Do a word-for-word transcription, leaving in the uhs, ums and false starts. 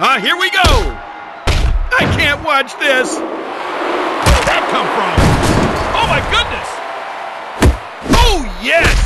Uh, here we go! I can't watch this! Where did that come from? Oh my goodness! Oh yes!